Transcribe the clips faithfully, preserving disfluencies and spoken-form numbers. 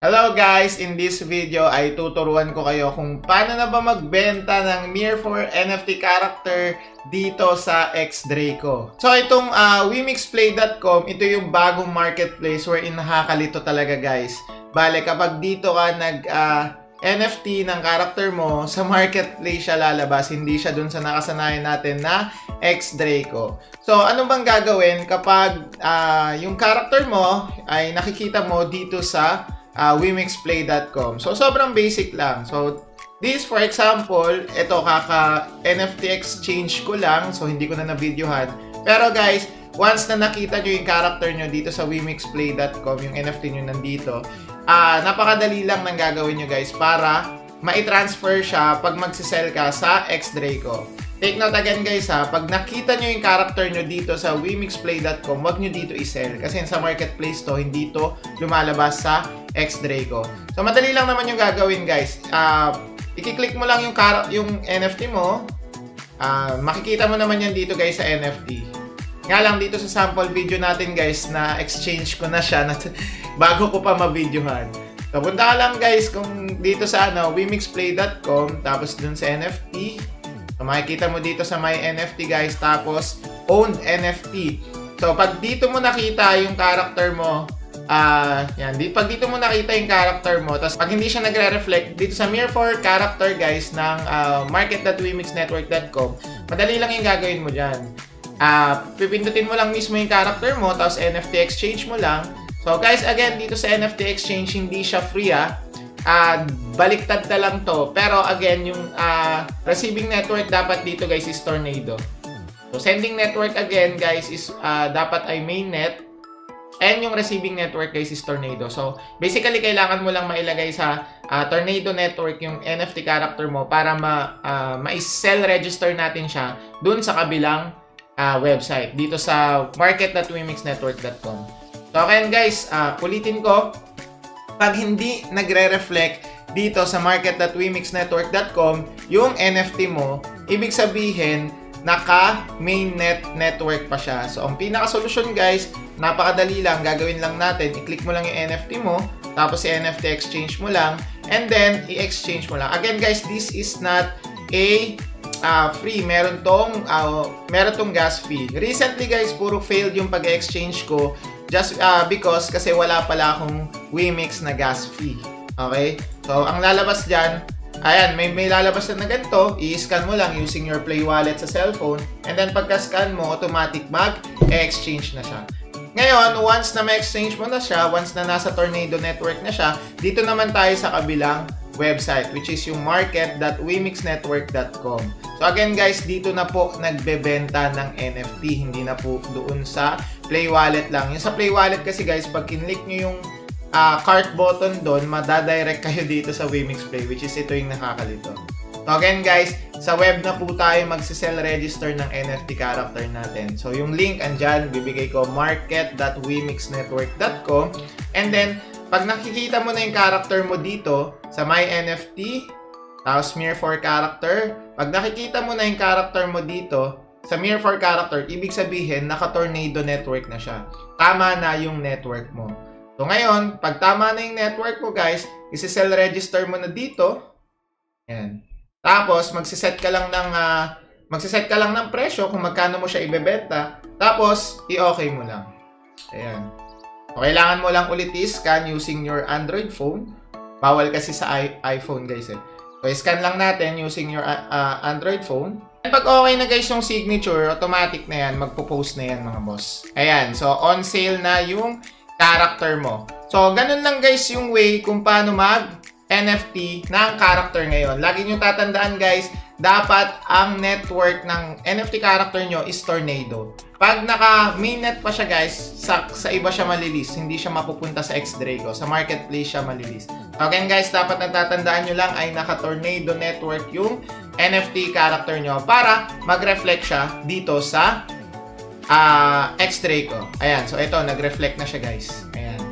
Hello guys! In this video ay tuturuan ko kayo kung paano na ba magbenta ng Mir four N F T character dito sa Xdraco. So itong uh, wimixplay dot com, ito yung bagong marketplace wherein nakakalito talaga guys. Bale kapag dito ka nag uh, N F T ng character mo, sa marketplace siya lalabas, hindi siya dun sa nakasanayan natin na Xdraco. So ano bang gagawin kapag uh, yung character mo ay nakikita mo dito sa Uh, wimixplay dot com. So, sobrang basic lang. So, this for example, ito kaka N F T exchange ko lang. So, hindi ko na na-videohan. Pero guys, once na nakita nyo yung character nyo dito sa wimixplay dot com, yung N F T nyo nandito, uh, napakadali lang nang gagawin nyo guys para ma-transfer siya pag magsisell ka sa Xdraco. Take note again guys ha, pag nakita nyo yung character nyo dito sa wimixplay dot com, wag nyo dito i-sell. Kasi sa marketplace to, hindi to lumalabas sa Xdraco. So, madali lang naman yung gagawin guys. Uh, i-click mo lang yung, yung N F T mo. Uh, makikita mo naman yan dito guys sa N F T. Nga lang dito sa sample video natin guys, na exchange ko na siya na bago ko pa ma-videohan. So, punta ka lang guys kung dito sa ano, wimixplay dot com, tapos dun sa N F T. So, makikita mo dito sa my N F T guys, tapos owned N F T. So, pag dito mo nakita yung character mo, ah, uh, yan, di, pag dito mo nakita yung character mo, tapos pag hindi siya nagre-reflect, dito sa Mir four character guys ng uh, market dot wimix network dot com, madali lang yung gagawin mo dyan. Uh, pipindutin mo lang mismo yung character mo, tapos N F T exchange mo lang. So, guys, again, dito sa N F T exchange, hindi siya free ah. Uh, baliktad na lang to. Pero again, yung uh, receiving network dapat dito guys is Tornado. So sending network again guys is uh, dapat ay mainnet. And yung receiving network guys is Tornado. So basically kailangan mo lang mailagay sa uh, Tornado network yung N F T character mo para ma, uh, ma-sell register natin siya dun sa kabilang uh, website. Dito sa market dot wimix network dot com. So again guys, uh, ulitin ko. Pag hindi nagre-reflect dito sa market dot wimix network dot com yung N F T mo, ibig sabihin naka mainnet network pa siya. So ang pinaka-solusyon guys, napakadali lang, gagawin lang natin, i-click mo lang yung N F T mo, tapos i-N F T exchange mo lang, and then i-exchange mo lang. Again guys, this is not a uh, free, meron tong uh, meron tong gas fee. Recently guys, puro failed yung pag-exchange ko. Just uh, because kasi wala pala akong Wimix na gas fee. Okay? So, ang lalabas dyan, ayan, may, may lalabas na, na ganito. I-scan mo lang using your Play Wallet sa cellphone. And then, pagka-scan mo, automatic mag-exchange na siya. Ngayon, once na ma-exchange mo na siya, once na nasa Tornado network na siya, dito naman tayo sa kabilang website, which is yung market dot wimix network dot com. So again guys, dito na po nagbebenta ng N F T, hindi na po doon sa Play Wallet lang. Yung sa Play Wallet kasi guys, pag kinlik nyo yung uh, cart button doon, madadirect kayo dito sa Wimix Play, which is ito yung nakakalito. So again guys, sa web na po tayo magsisell register ng N F T character natin. So yung link andyan, bibigay ko market dot wimix network dot com, and then pag nakikita mo na yung character mo dito sa My N F T, tapos Mir four character, pag nakikita mo na yung character mo dito sa Mir four character, ibig sabihin naka-Tornado network na siya. Tama na yung network mo. So ngayon, pag tama na yung network mo guys, isi-sell register mo na dito. Ayan. Tapos magsiset ka lang ng uh, magsiset ka lang ng presyo kung magkano mo siya ibebenta. Tapos i-okay mo lang. Ayan. So, kailangan mo lang ulit i-scan using your Android phone. Bawal kasi sa iPhone guys eh. So, i-scan lang natin using your uh, uh, Android phone. And pag okay na guys yung signature, automatic na yan. Magpo-post na yan mga boss. Ayan. So, on sale na yung character mo. So, ganun lang guys yung way kung paano mag-N F T ng character ngayon. Lagi nyo tatandaan guys, dapat ang network ng N F T character nyo is Tornado. Pag naka-mainnet pa siya guys, sa, sa iba siya malilis. Hindi siya mapupunta sa Xdraco. Sa marketplace siya malilis. Again guys, dapat natatandaan nyo lang ay naka-Tornado network yung N F T character nyo para mag-reflect siya dito sa uh, Xdraco. Ayan, so ito, nag-reflect na siya guys. Ayan.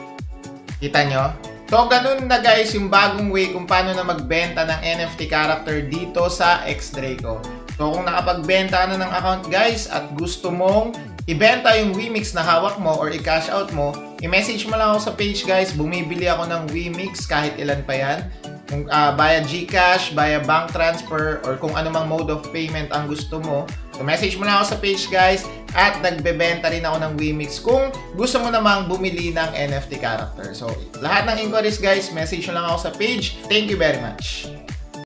Kita nyo? So, ganun na guys yung bagong way kung paano na magbenta ng N F T character dito sa Xdraco. So, kung nakapagbenta ka na ng account guys at gusto mong ibenta yung Wimix na hawak mo or i-cash out mo, i-message mo lang ako sa page guys. Bumibili ako ng Wemix kahit ilan pa yan. Kung uh, via GCash, via bank transfer, or kung anumang mode of payment ang gusto mo. So message mo lang ako sa page guys. At nagbebenta rin ako ng Wemix kung gusto mo namang bumili ng N F T character. So lahat ng inquiries guys, message mo lang ako sa page. Thank you very much.